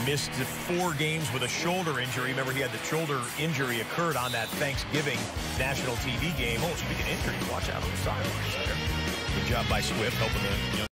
missed 4 games with a shoulder injury. Remember, he had the shoulder injury occurred on that Thanksgiving national TV game. Oh, speaking of injuries, watch out on the sidelines there. Good job by Swift helping the